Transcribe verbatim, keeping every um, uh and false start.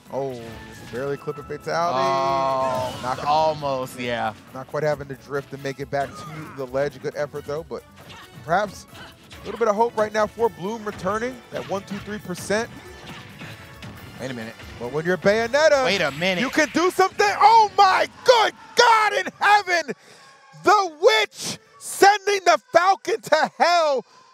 Oh, barely clip a fatality. Oh, not gonna, almost, yeah. Not quite having the drift to make it back to the ledge. Good effort, though, but perhaps a little bit of hope right now for Bloom returning, that one, two, three percent. Wait a minute. But when you're Bayonetta, Wait a minute. you can do something. Oh, my good God in heaven! The Witch sending the Falcon to hell